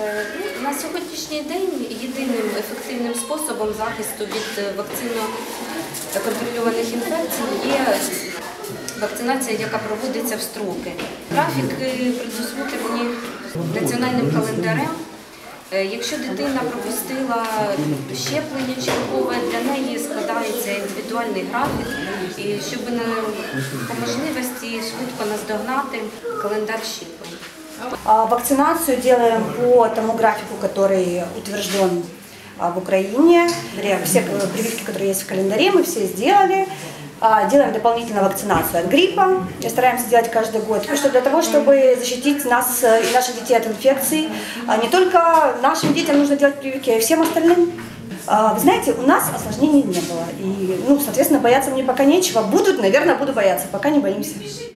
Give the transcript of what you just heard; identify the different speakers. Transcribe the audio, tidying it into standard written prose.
Speaker 1: На сьогоднішній день єдиним ефективним способом захисту від вакцинно-контрольованих інфекцій є вакцинація, яка проводиться в строки. Графіки предусмотрені національним календарем. Якщо дитина пропустила щеплення чергове, для неї складається індивідуальний графік, і щоб по можливості швидко наздогнати календар щеплень.
Speaker 2: Вакцинацию делаем по тому графику, который утвержден в Украине. Все прививки, которые есть в календаре, мы все сделали. Делаем дополнительно вакцинацию от гриппа. Стараемся делать каждый год, для того, чтобы защитить нас и наших детей от инфекций. Не только нашим детям нужно делать прививки, а и всем остальным. Вы знаете, у нас осложнений не было. И, соответственно, бояться мне пока нечего. Наверное, буду бояться, пока не боимся.